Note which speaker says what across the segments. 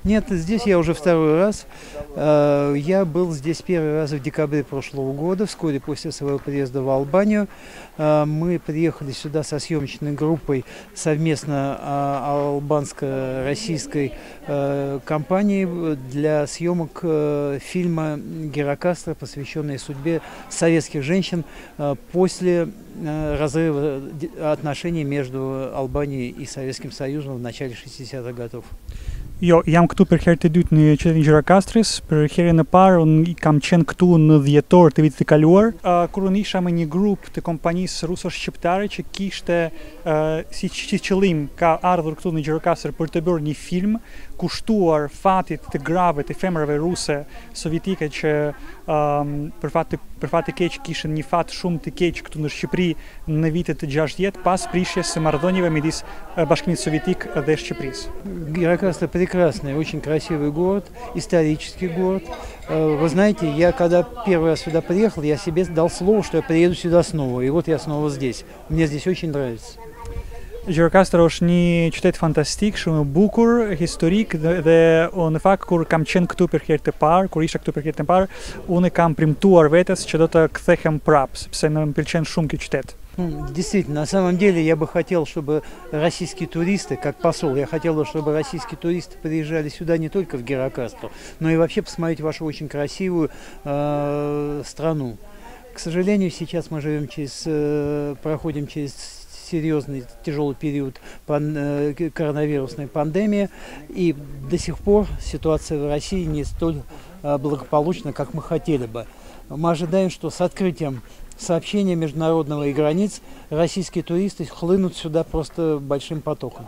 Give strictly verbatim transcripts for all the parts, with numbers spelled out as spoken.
Speaker 1: Нет, здесь я уже второй раз. Э, Я был здесь первый раз в декабре прошлого года, вскоре после своего приезда в Албанию. Э, Мы приехали сюда со съемочной группой совместно а, албанско-российской э, компании для съемок э, фильма Герокастро, посвященной судьбе советских женщин э, после э, разрыва д- отношений между Албанией и Советским Союзом в начале шестидесятых годов.
Speaker 2: Jo, jam këtu për herë të dytë në qytetin Gjirokastris. Për herën e parë unë i kam qenë këtu në dhjetor të vitit të kaluar, uh, kur unë isha me një grup të kompanisë ruso-shqiptare që kishte uh, si, si qëllim ka ardhur këtu në Gjirokastër për të bërë një film kushtuar fatit të grave të femrave ruse sovjetike që um, për fat të për fat të keq kishin një fat shumë të keq këtu në Shqipëri në vitet të gjashtëdhjetë pas prishjes së marrëdhënieve midis uh, Bashkimit Sovjetik dhe Shqipërisë.
Speaker 1: Герокастро прекрасный, очень красивый город, исторический город. Э, Вы знаете, я когда первый раз сюда приехал, я себе дал слово, что я приеду сюда снова. И вот я снова здесь. Мне здесь очень нравится.
Speaker 2: Gjirokastër është një qytet fantastik, shumë i bukur, historik dhe, dhe o, në fakt kur kam qenë këtu për herë të parë, kur isha këtu për herë të parë, unë kam premtuar vetes që do të kthehem prapë, sepse më pëlqen shumë ky qytet.
Speaker 1: Ну, Действительно, на самом деле я бы хотел, чтобы российские туристы, как посол, я хотел бы, чтобы российские туристы приезжали сюда не только в Герокастро, но и вообще посмотреть вашу очень красивую э, страну. К сожалению, сейчас мы живем через, э, проходим через серьезный, тяжелый период пан- э, коронавирусной пандемии, и до сих пор ситуация в России не столь э, благополучна, как мы хотели бы. Мы ожидаем, что с открытием сообщения международного и границ российские туристы хлынут сюда просто большим потоком.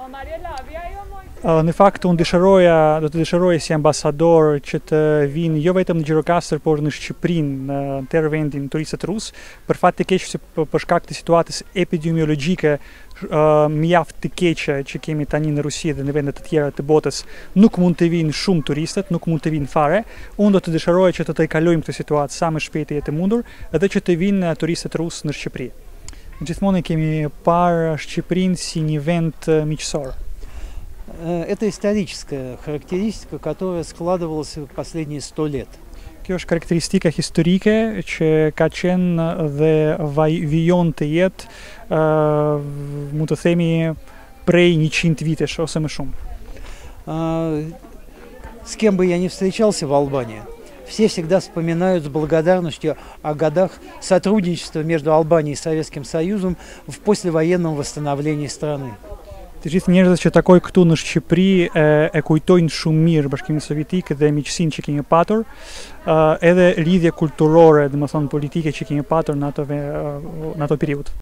Speaker 2: Uh, Në fakt unë dëshiroja, do të dëshiroja si ambasador që të vinë jo vetëm në Gjirokastër, por në Shqipërinë, në tërë vendin turistët rusë, për fat të keq se p- për shkak të situatës epidemiologjike uh, mjaft të keqe që kemi tani në Rusi dhe në vende të tjera të botës, nuk mund të vinë shumë turistët, nuk mund të vinë fare. Unë do të dëshiroja që të të kalojmë këtë situatë sa më shpejt e jetë mundur, edhe që të vinë turistët rusë në Shqipëri. Gjithmonë e kemi parë Shqipërinë si një vend uh, miqësor.
Speaker 1: Э, Это историческая характеристика, которая складывалась в последние сто лет.
Speaker 2: Kjo është karakteristika historike që ka qenë dhe vaj vijon të jetë, uh, mund të themi prej njëqind vitesh ose më shumë.
Speaker 1: А, С кем бы я ни встречался в Албании, все всегда вспоминают с благодарностью о годах сотрудничества между Албанией и Советским Союзом в послевоенном восстановлении страны.
Speaker 2: Të gjithë njerëzit që takoj këtu në Shqipëri e, e kujtojnë shumë mirë Bashkimin Sovjetik dhe miqësinë që kemi patur, uh, edhe lidhje kulturore, domethënë politike që kemi patur në ato ve- uh, në ato periudhë.